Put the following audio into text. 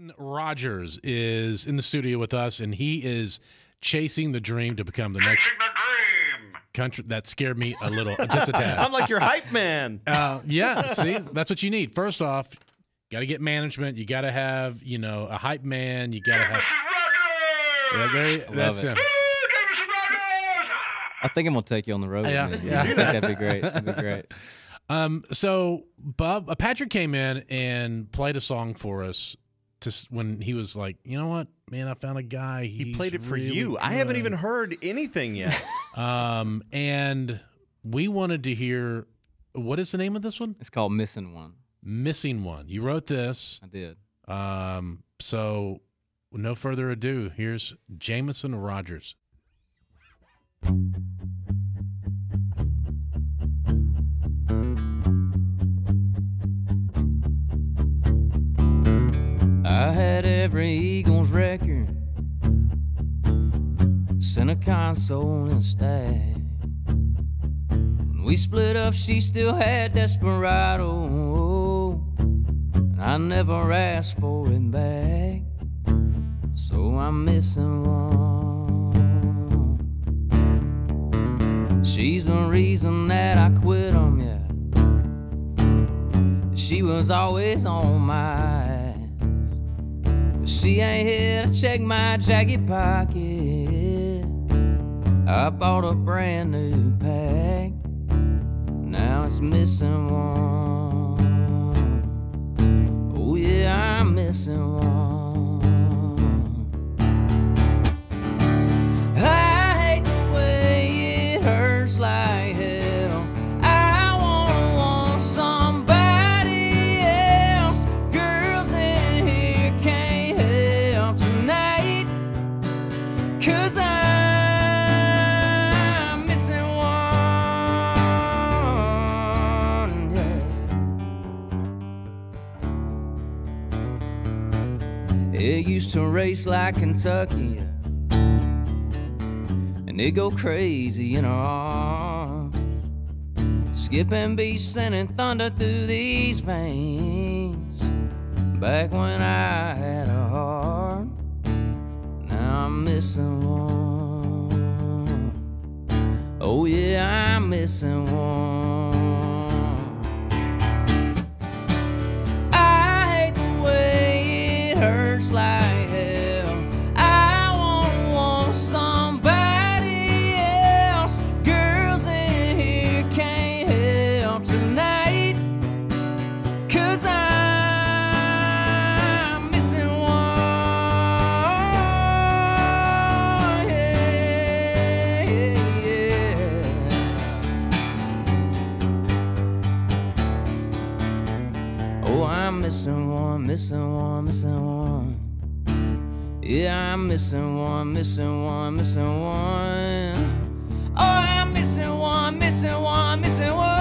Rogers is in the studio with us, and he is chasing the dream to become the next country. That scared me a little, just a tad. I'm like your hype man. Yeah, see, that's what you need. First off, got to get management. You got to have, a hype man. You got to have. Yeah, that's him. I think I'm gonna take you on the road. Yeah, Man. yeah. I think that'd be great. That'd be great. So Bob, Patrick came in and played a song for us when he was like, you know what, man, I found a guy. He played it for really you. good. I haven't even heard anything yet. And we wanted to hear, what is the name of this one? It's called Missing One. Missing One. You wrote this. I did. So with no further ado, here's Jameson Rogers. I had every Eagles record, center console and stack. When we split up, she still had Desperado, and I never asked for it back. So I'm missing one. She's the reason that I quit 'em, yeah. She was always on my ass. She ain't here to check my jacket pocket. I bought a brand new pack. Now it's missing one. Oh yeah, I'm missing one. Like hell, I want somebody else. Girls in here can't help tonight, 'cause I'm missing one, yeah. It used to race like Kentucky, and it go crazy in her arms, skipping beats, sending thunder through these veins. Back when I had a heart, now I'm missing one. Oh yeah, I'm missing one. I hate the way it hurts like hell. I want somebody. I'm missing one, yeah, yeah. Oh, I'm missing one, missing one, missing one. Yeah, I'm missing one, missing one, missing one. Oh, I'm missing one, missing one, missing one.